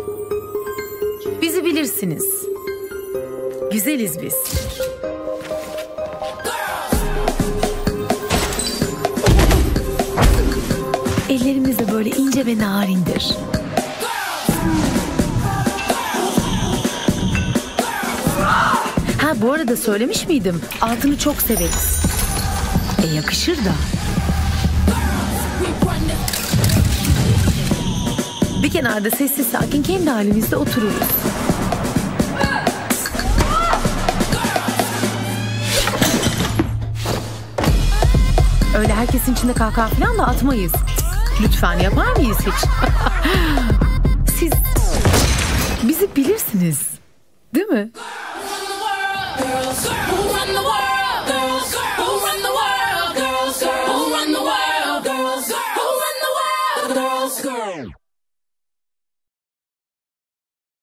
Bizi bilirsiniz. Güzeliz biz. Ellerimiz de böyle ince ve narindir. Ha, bu arada söylemiş miydim? Altını çok severiz. Yakışır da. Bir kenarda sessiz sakin kendi halimizde otururuz. Öyle herkesin içinde kahkaha falan da atmayız. Lütfen, yapar mıyız hiç? Siz bizi bilirsiniz, değil mi?